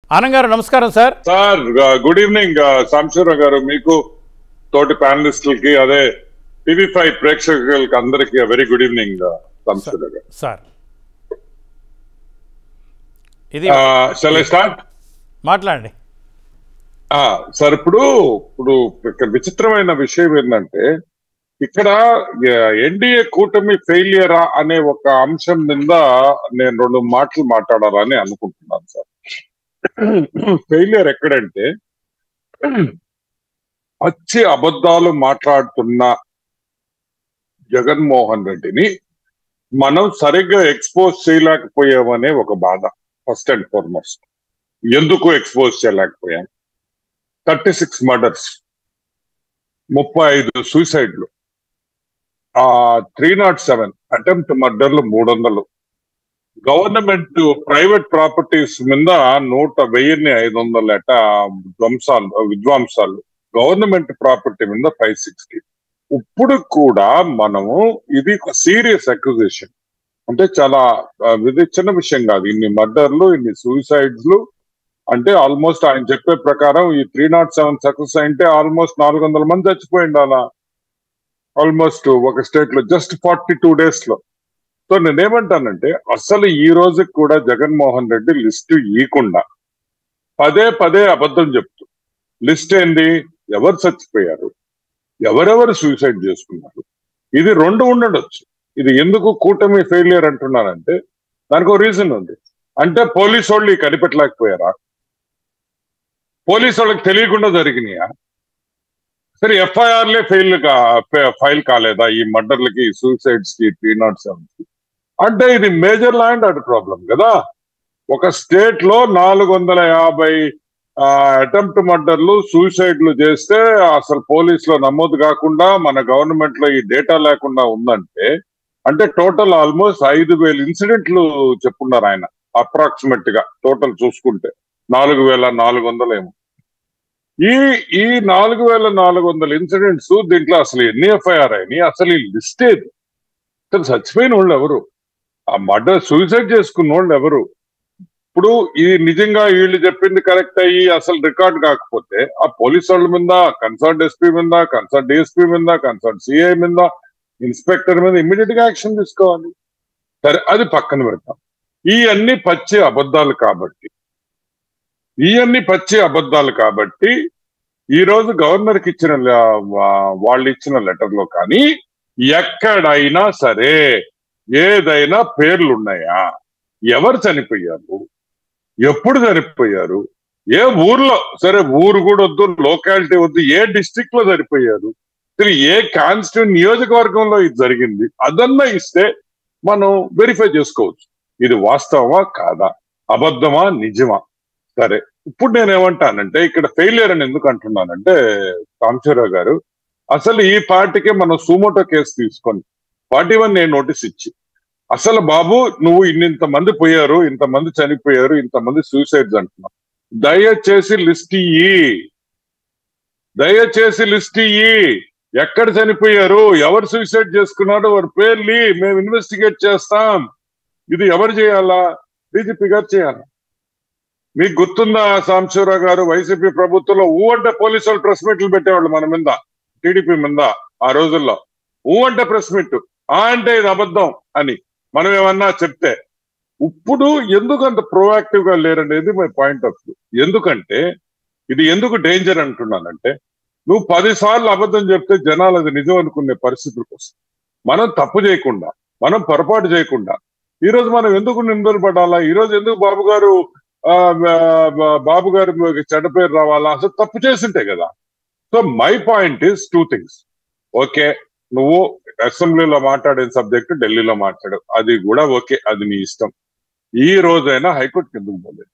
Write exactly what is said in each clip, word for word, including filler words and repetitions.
ఆనంద్ గారు నమస్కారం sir. Sir good evening Sambasivarao గారు, మీకు తోటి ప్యానలిస్టులకి అదే టీవీ ఫైవ్ ప్రేక్షకులకి అందరికి వెరీ గుడ్ ఈవినింగ్ సాంబశివరావు గారు. సార్ ఇది షల్ ఐ స్టార్ట్? మాట్లాడండి సార్. ఇప్పుడు ఇప్పుడు విచిత్రమైన విషయం ఏంటంటే, ఇక్కడ ఎన్డీఏ కూటమి ఫెయిలియరా అనే ఒక అంశం మీద నేను రెండు మాటలు మాట్లాడాలని అనుకుంటున్నాను సార్. ఫెయిలియర్ ఎక్కడంటే, పచ్చి అబద్ధాలు మాట్లాడుతున్న జగన్మోహన్ రెడ్డిని మనం సరిగ్గా ఎక్స్పోజ్ చేయలేకపోయామనే ఒక బాధ ఫస్ట్ అండ్ ఫార్మోస్ట్. ఎందుకు ఎక్స్పోజ్ చేయలేకపోయాం? థర్టీ సిక్స్ మర్డర్స్, ముప్పై ఐదు సూసైడ్లు, ఆ త్రీ నాట్ సెవెన్ అటెంప్ట్ మర్డర్లు, మూడు వందలు గవర్నమెంట్ ప్రైవేట్ ప్రాపర్టీస్ మీద నూట వెయ్యిన్ని ఐదు వందల ఏట ధ్వంసాలు విధ్వంసాలు, గవర్నమెంట్ ప్రాపర్టీ మీద ఫైవ్ సిక్స్టీ. ఇప్పుడు కూడా మనము ఇది సీరియస్ అక్యూజేషన్, అంటే చాలా ఇది చిన్న విషయం కాదు. ఇన్ని మర్డర్లు, ఇన్ని సూసైడ్స్ అంటే ఆల్మోస్ట్ ఆయన చెప్పే ప్రకారం ఈ త్రీ నాట్ సెవెన్ సక్సెస్ అంటే ఆల్మోస్ట్ నాలుగు వందల మంది చచ్చిపోయింది అలా ఆల్మోస్ట్ ఒక స్టేట్ లో జస్ట్ ఫార్టీ టూ డేస్ లో. సో నేనేమంటానంటే, అసలు ఈ రోజుకి కూడా జగన్మోహన్ రెడ్డి లిస్టు ఇవ్వకుండా పదే పదే అబద్ధం చెప్తూ, లిస్ట్ ఏంది, ఎవరు చచ్చిపోయారు, ఎవరెవరు సూసైడ్ చేసుకున్నారు, ఇది రెండు ఉండొచ్చు. ఇది ఎందుకు కూటమి ఫెయిలియర్ అంటున్నారంటే దానికి ఒక రీజన్ ఉంది. అంటే పోలీసు వాళ్ళు కనిపెట్టలేకపోయారా? పోలీసు వాళ్ళకి తెలియకుండా జరిగినాయా? సరే, ఎఫ్ఐఆర్లే ఫెయిల్ ఫైల్ కాలేదా ఈ మర్డర్లకి, సూసైడ్స్ కి, త్రీ నాట్ సెవెన్ కి? అంటే ఇది మేజర్ ల్యాండ్ ఆర్డర్ ప్రాబ్లం కదా. ఒక స్టేట్ లో నాలుగు వందల యాభై అటెంప్ట్ మర్డర్లు, సూసైడ్లు చేస్తే అసలు పోలీసులో నమోదు కాకుండా మన గవర్నమెంట్ లో ఈ డేటా లేకుండా ఉందంటే, అంటే టోటల్ ఆల్మోస్ట్ ఐదు వేల ఇన్సిడెంట్లు చెప్పున్నారు ఆయన అప్రాక్సిమేట్ గా. టోటల్ చూసుకుంటే నాలుగు వేల నాలుగు వందలు ఏమో. ఈ ఈ నాలుగు వేల నాలుగు వందల ఇన్సిడెంట్స్, దీంట్లో అసలు ఎన్ని ఎఫ్ఐఆర్ అయినాయి, అసలు ఈ లిస్ట్ ఏది, అసలు చచ్చిపోయిన వాళ్ళు ఎవరు, ఆ మర్డర్ సూసైడ్ చేసుకున్న వాళ్ళు ఎవరు? ఇప్పుడు ఇది నిజంగా వీళ్ళు చెప్పింది కరెక్ట్ అయ్యి అసలు రికార్డ్ కాకపోతే, ఆ పోలీస్ వాళ్ళ మీద, కన్సర్న్ ఎస్పీ మీద, కన్సర్న్ డిఎస్పీ మీద, కన్సర్న్ సిఐ మీద, ఇన్స్పెక్టర్ మీద ఇమ్మీడియట్ గా యాక్షన్ తీసుకోవాలి. సరే, అది పక్కన పెడతాం. ఈ అన్ని పచ్చి అబద్ధాలు కాబట్టి ఈ అన్ని పచ్చి అబద్ధాలు కాబట్టి ఈ రోజు గవర్నర్కి ఇచ్చిన వాళ్ళు ఇచ్చిన లెటర్ లో కానీ ఎక్కడైనా సరే ఏదైనా పేర్లు ఉన్నాయా? ఎవరు చనిపోయారు, ఎప్పుడు చనిపోయారు, ఏ ఊర్లో, సరే ఊరు కూడా వద్దు, లోకాలిటీ వద్దు, ఏ డిస్ట్రిక్ట్ లో చనిపోయారు, సరే ఏ కాన్స్టిట్యూట్ నియోజకవర్గంలో ఇది జరిగింది, అదన్నా ఇస్తే మనం వెరిఫై చేసుకోవచ్చు. ఇది వాస్తవమా కాదా, అబద్ధమా నిజమా? సరే, ఇప్పుడు నేనేమంటానంటే, ఇక్కడ ఫెయిలియర్ అని ఎందుకు అంటున్నానంటే సాంబశివరావు గారు, అసలు ఈ పార్టీకే మనం సుమోటో కేసు తీసుకొని ఫార్టీ వన్ ఏ నోటీస్ ఇచ్చి, అసలు బాబు నువ్వు ఇన్నింత మంది పోయారు, ఇంతమంది చనిపోయారు, ఇంతమంది సూసైడ్స్ అంటున్నావు, దయచేసి లిస్ట్ ఇయ్యి, దయచేసి లిస్ట్ ఇయ్యి, ఎక్కడ చనిపోయారు, ఎవరు సూసైడ్ చేసుకున్నారో వారి పేర్లు మేము ఇన్వెస్టిగేట్ చేస్తాం. ఇది ఎవరు చేయాలా? డీజీపీ గారు చేయాలా? మీకు గుర్తుందా సాంబశివరావు గారు, వైసీపీ ప్రభుత్వంలో ఊ అంటే పోలీసు వాళ్ళు ప్రెస్ మీట్లు పెట్టేవాళ్ళు మన మీద, టీడీపీ మీద ఆ రోజుల్లో. ఊ అంటే ప్రెస్ మీట్, ఆ అంటే ఇది అబద్ధం అని మనం ఏమన్నా చెప్తే. ఇప్పుడు ఎందుకు అంత ప్రోయాక్టివ్ గా లేరనేది మై పాయింట్ ఆఫ్ వ్యూ. ఎందుకంటే ఇది ఎందుకు డేంజర్ అంటున్నానంటే, నువ్వు పదిసార్లు అబద్ధం చెప్తే జనాలు అది నిజం అనుకునే పరిస్థితులకు వస్తుంది. మనం తప్పు చేయకుండా, మనం పొరపాటు చేయకుండా ఈ రోజు మనం ఎందుకు నిందలు పడాలా? ఈ రోజు ఎందుకు బాబు గారు బాబు గారు చెడ్డ పేరు రావాలా? అసలు తప్పు చేసింటే కదా. So my point is two things. Okay, నువ్వు అసెంబ్లీలో మాట్లాడిన సబ్జెక్టు ఢిల్లీలో మాట్లాడు, అది కూడా ఓకే, అది నీ ఇష్టం. ఈ రోజైనా హైకోర్టుకి ఎందుకు పోలేదు?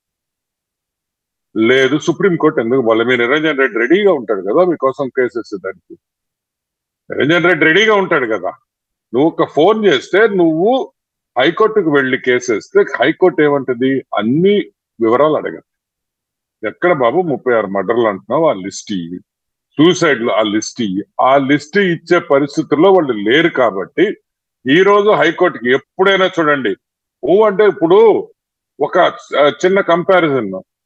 లేదు, సుప్రీంకోర్టు ఎందుకు పోలేదు? మీ నిరంజన్ రెడ్డి రెడీగా ఉంటాడు కదా మీకోసం కేసెస్ దానికి. నిరంజన్ రెడ్డి రెడీగా ఉంటాడు కదా. నువ్వు ఒక ఫోన్ చేస్తే నువ్వు హైకోర్టుకు వెళ్లి కేసు వేస్తే హైకోర్టు ఏమంటది? అన్ని వివరాలు అడగదు. ఎక్కడ బాబు ముప్పై ఆరు మర్డర్లు అంటున్నావు, ఆ లిస్ట్ ఇయ్యి, సూసైడ్లు ఆ లిస్ట్ ఇయ్యి. ఆ లిస్ట్ ఇచ్చే పరిస్థితుల్లో వాళ్ళు లేరు కాబట్టి ఈ రోజు హైకోర్టుకి ఎప్పుడైనా చూడండి ఊ అంటే, ఇప్పుడు ఒక చిన్న కంపారిజన్,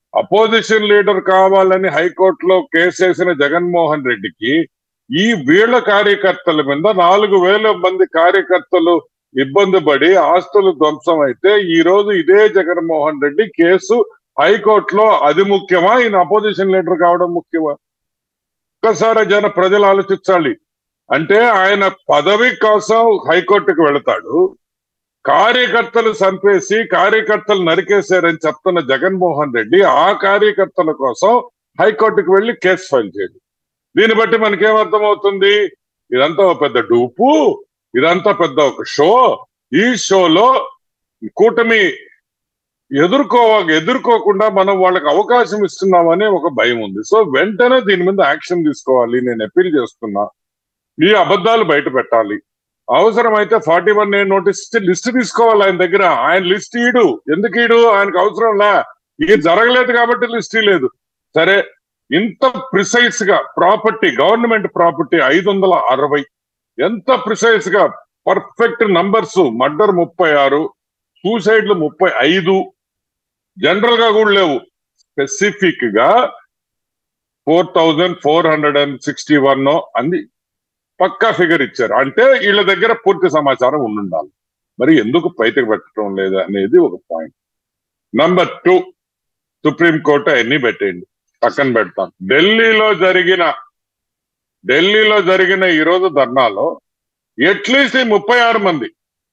అపోజిషన్ లీడర్ కావాలని హైకోర్టులో కేసేసిన జగన్మోహన్ రెడ్డికి ఈ వీళ్ళ కార్యకర్తల మీద నాలుగు వేల మంది కార్యకర్తలు ఇబ్బంది పడి ఆస్తులు ధ్వంసం అయితే ఈ రోజు ఇదే జగన్మోహన్ రెడ్డి కేసు హైకోర్టులో అది ముఖ్యమా, ఈయన అపోజిషన్ లీడర్ కావడం ముఖ్యమా? ఒక్కసారి జన ప్రజలు ఆలోచించాలి. అంటే ఆయన పదవి కోసం హైకోర్టుకు వెళతాడు, కార్యకర్తలు చంపేసి కార్యకర్తలు నరికేశారని చెప్తున్న జగన్మోహన్ రెడ్డి ఆ కార్యకర్తల కోసం హైకోర్టుకు వెళ్లి కేసు ఫైల్ చేయడు. దీన్ని బట్టి మనకేమర్థమవుతుంది? ఇదంతా ఒక పెద్ద డూపు, ఇదంతా పెద్ద ఒక షో. ఈ షోలో కూటమి ఎదుర్కో ఎదుర్కోకుండా మనం వాళ్ళకి అవకాశం ఇస్తున్నామనే ఒక భయం ఉంది. సో వెంటనే దీని మీద యాక్షన్ తీసుకోవాలి. నేను అప్పీల్ చేస్తున్నా, ఈ అబద్ధాలు బయట పెట్టాలి. అవసరమైతే ఫార్టీ వన్ ఏ నోటీస్ ఇచ్చి లిస్ట్ తీసుకోవాలి ఆయన దగ్గర. ఆయన లిస్ట్ ఈడు ఎందుకు ఈడు? ఆయనకు అవసరంలా, ఇది జరగలేదు కాబట్టి లిస్ట్ లేదు. సరే, ఇంత ప్రిసైజ్ గా ప్రాపర్టీ, గవర్నమెంట్ ప్రాపర్టీ ఐదు వందల అరవై ఎంత ప్రిసైజ్ గా పర్ఫెక్ట్ నంబర్స్, మర్డర్ ముప్పై ఆరు, సూసైడ్లు ముప్పై ఐదు, జనరల్ గా కూడా లేవు, స్పెసిఫిక్ గా four thousand four hundred and sixty one అంది పక్కా ఫిగర్ ఇచ్చారు. అంటే వీళ్ళ దగ్గర పూర్తి సమాచారం ఉండాలి. మరి ఎందుకు బయటకు పెట్టడం లేదు అనేది ఒక పాయింట్. నంబర్ టూ, సుప్రీంకోర్టు అవన్నీ పెట్టేయండి, పక్కన పెడతాం. ఢిల్లీలో జరిగిన ఢిల్లీలో జరిగిన ఈరోజు ధర్నాలో అట్లీస్ట్ ముప్పై ఆరు మంది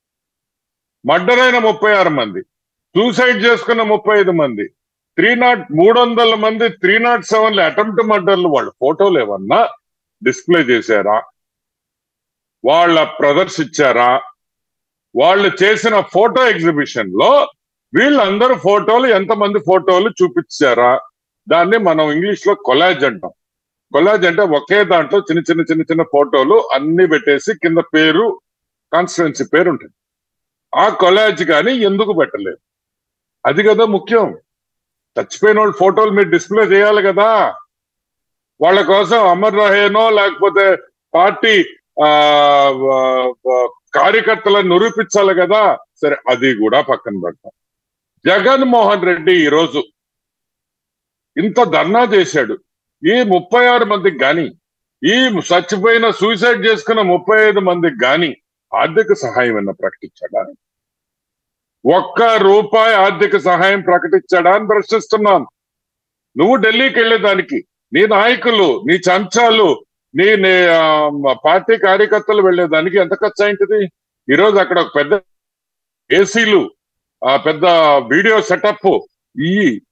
మర్డర్ అయిన ముప్పై ఆరు మంది, సూసైడ్ చేసుకున్న ముప్పై ఐదు మంది, త్రీ నాట్ మూడు వందల మంది త్రీ నాట్ సెవెన్ అటెంప్ట్ మర్డర్లు వాళ్ళ ఫోటోలు ఏమన్నా డిస్ప్లే చేశారా? వాళ్ళ ప్రదర్శించారా? వాళ్ళు చేసిన ఫోటో ఎగ్జిబిషన్ లో వీళ్ళందరూ ఫోటోలు, ఎంతమంది ఫోటోలు చూపించారా? దాన్ని మనం ఇంగ్లీష్ లో కొలాజ్ అంటాం. కొలాజ్ అంటే ఒకే దాంట్లో చిన్న చిన్న చిన్న చిన్న ఫోటోలు అన్ని పెట్టేసి కింద పేరు, కాన్స్టిట్యున్సీ పేరు ఉంటుంది. ఆ కొలాజ్ కానీ ఎందుకు పెట్టలేదు? అది కదా ముఖ్యం. చచ్చిపోయిన వాళ్ళ ఫోటోలు మీరు డిస్ప్లే చేయాలి కదా. వాళ్ళ కోసం అమర్ రహేనో లేకపోతే పార్టీ ఆ కార్యకర్తలను నిరూపించాలి కదా. సరే, అది కూడా పక్కన పెడతాం. జగన్మోహన్ రెడ్డి ఈరోజు ఇంత ధర్నా చేశాడు. ఈ ముప్పై ఆరు మందికి గాని, ఈ చచ్చిపోయిన సూసైడ్ చేసుకున్న ముప్పై ఐదు మందికి గాని ఆర్థిక సహాయం ఏమన్నా ప్రకటించాడా? ఒక్క రూపాయి ఆర్థిక సహాయం ప్రకటించాడా అని ప్రశ్నిస్తున్నాం. నువ్వు ఢిల్లీకి వెళ్లేదానికి నీ నాయకులు, నీ చంచాలు, నీ పార్టీ కార్యకర్తలు వెళ్లేదానికి ఎంత ఖర్చు అయింది? ఈరోజు అక్కడ ఒక పెద్ద ఏసీలు, ఆ పెద్ద వీడియో సెటప్, ఈ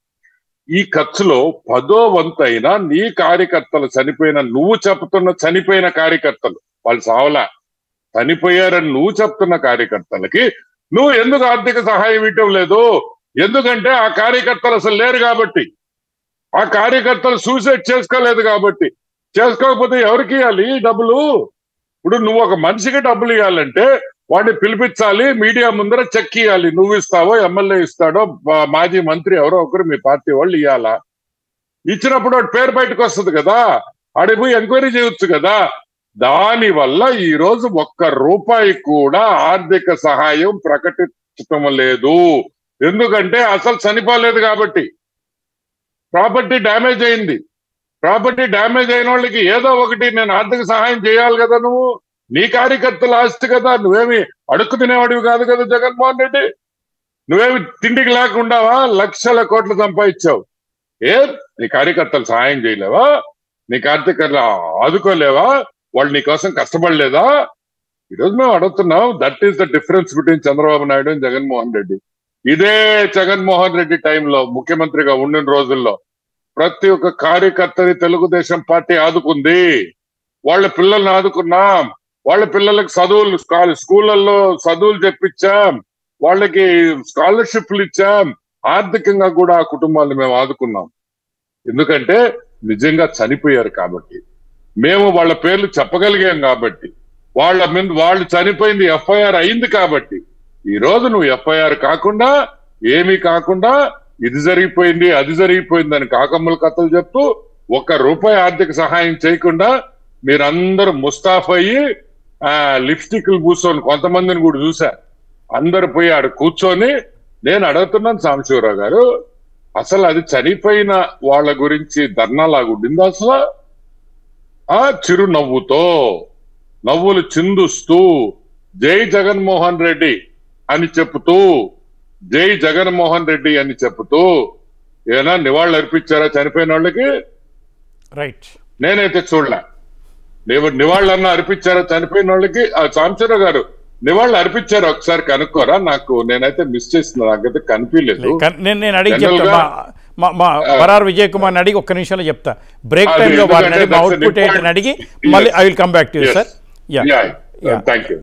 ఈ ఖర్చులో పదో వంతైనా నీ కార్యకర్తలు చనిపోయిన, నువ్వు చెప్తున్న చనిపోయిన కార్యకర్తలు, వాళ్ళు సావలా, చనిపోయారని నువ్వు చెప్తున్న కార్యకర్తలకి నువ్వు ఎందుకు ఆర్థిక సహాయం ఇవ్వటం లేదు? ఎందుకంటే ఆ కార్యకర్తలు అసలు లేరు కాబట్టి, ఆ కార్యకర్తలు సూసైడ్ చేసుకోలేదు కాబట్టి. చేసుకోకపోతే ఎవరికి ఇవ్వాలి డబ్బులు? ఇప్పుడు నువ్వు ఒక మనిషికి డబ్బులు ఇవ్వాలంటే వాడిని పిలిపించాలి, మీడియా ముందర చెక్ ఇవ్వాలి. నువ్వు ఇస్తావో, ఎమ్మెల్యే ఇస్తాడో, మాజీ మంత్రి ఎవరో ఒకరు మీ పార్టీ వాళ్ళు ఇవ్వాలా. ఇచ్చినప్పుడు వాడి పేరు బయటకు వస్తుంది కదా, ఆడికి పోయి ఎంక్వైరీ చేయొచ్చు కదా. దాని వల్ల ఈ రోజు ఒక్క రూపాయి కూడా ఆర్థిక సహాయం ప్రకటించటం లేదు. ఎందుకంటే అసలు చనిపోలేదు కాబట్టి. ప్రాపర్టీ డ్యామేజ్ అయింది. ప్రాపర్టీ డ్యామేజ్ అయిన వాళ్ళకి ఏదో ఒకటి నేను ఆర్థిక సహాయం చేయాలి కదా. నువ్వు నీ కార్యకర్తల ఆస్తి కదా, నువ్వేమి అడుక్కు తినేవాడివి కాదు కదా జగన్మోహన్ రెడ్డి. నువ్వేమి తిండికి లేకుండావా లక్షల కోట్లు సంపాదించావు. ఏ నీ కార్యకర్తలు సహాయం చేయలేవా? నీ కార్యకర్తలు ఆదుకోలేవా? వాళ్ళు నీ కోసం కష్టపడలేదా? ఈరోజు మేము అడుగుతున్నాం. That is the difference between Chandrababu Naidu and Jaganmohan Reddy. ఇదే జగన్మోహన్ రెడ్డి టైంలో ముఖ్యమంత్రిగా ఉండిన రోజుల్లో ప్రతి ఒక్క కార్యకర్తని తెలుగుదేశం పార్టీ ఆదుకుంది. వాళ్ళ పిల్లల్ని ఆదుకున్నాం, వాళ్ళ పిల్లలకి చదువులు, స్కూళ్ళల్లో చదువులు చెప్పించాం, వాళ్ళకి స్కాలర్షిప్లు ఇచ్చాం. ఆర్థికంగా కూడా ఆ కుటుంబాలను మేము ఆదుకున్నాం. ఎందుకంటే నిజంగా చనిపోయారు కాబట్టి, మేము వాళ్ళ పేర్లు చెప్పగలిగాం కాబట్టి, వాళ్ళ మీద వాళ్ళు చనిపోయింది ఎఫ్ఐఆర్ అయింది కాబట్టి. ఈ రోజు నువ్వు ఎఫ్ఐఆర్ కాకుండా, ఏమీ కాకుండా, ఇది జరిగిపోయింది అది జరిగిపోయింది అని కాకమ్మల కథలు చెప్తూ ఒక్క రూపాయి ఆర్థిక సహాయం చేయకుండా మీరందరూ ముస్తాఫ్ అయ్యి ఆ లిప్స్టిక్లు పూసుకొని, కొంతమందిని కూడా చూసా, అందరు పోయి ఆడ కూర్చొని. నేను అడుగుతున్నాను సాంబశివరావు గారు, అసలు అది చనిపోయిన వాళ్ళ గురించి ధర్నా లాగుండింది అసలు. ఆ చిరు నవ్వుతో నవ్వులు చిందుస్తూ జై జగన్మోహన్ రెడ్డి అని చెప్తూ జై జగన్మోహన్ రెడ్డి అని చెప్తూ ఏనా నివాళులు అర్పించారా చనిపోయిన వాళ్ళకి? రైట్. నేనైతే చూడలే. నివాళులన్నా అర్పించారా చనిపోయిన వాళ్ళకి? ఆ సాంబశివరావు గారు నివాళులు అర్పించారు, ఒకసారి కనుక్కోరా? నాకు నేనైతే మిస్ చేసిన, నాకైతే కనిపించలేదు. నేను అడిగి చెప్తా, మా బరార్ విజయ్ కుమార్ అడిగి ఒక్క నిమిషంలో చెప్తా. బ్రేక్ టైంలో వారిని అడిగి అవుట్పుట్ ఏంటని అడిగి మళ్ళీ I will come back to you sir. Thank you.